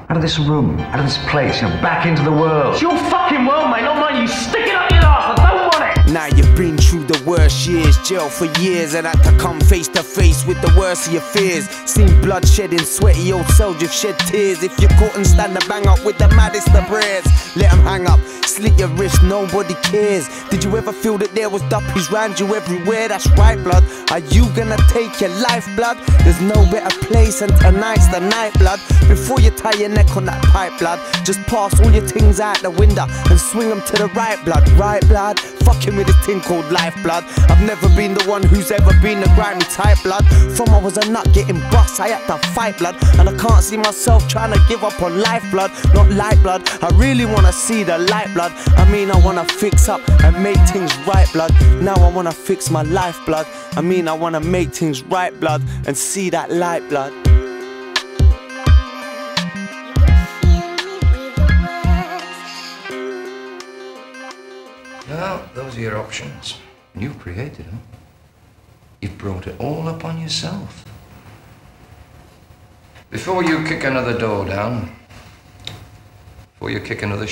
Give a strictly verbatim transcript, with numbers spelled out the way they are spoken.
Out of this room, out of this place, you know, back into the world. It's your fucking world, mate, not mine. You stick it up your ass. I don't want it. Now you've been through the worst years, jail for years, and had to come face to face with the worst of your fears. Seen bloodshed in sweaty old cells, you've shed tears. If you couldn't stand the bang up with the maddest of prayers, let them hang up, slit your wrist, nobody cares. Did you ever feel that there was duppies round you everywhere? That's right, blood. Are you gonna take your life, blood? There's no better place, and tonight's the night, blood. Before you tie your neck on that pipe, blood, just pass all your things out the window and swing them to the right, blood. Right, blood? Fucking with this thing called life, blood. I've never been the one who's ever been the grimy type, blood. From I was a nut getting bust, I had to fight, blood. And I can't see myself trying to give up on life, blood. Not light, blood. I really wanna see the light, blood. I mean, I wanna fix up and make things right, blood. Now I wanna fix my life, blood. I mean, I wanna make things right, blood, and see that light, blood. Well, those are your options. You created them. You've brought it all upon yourself. Before you kick another door down, before you kick another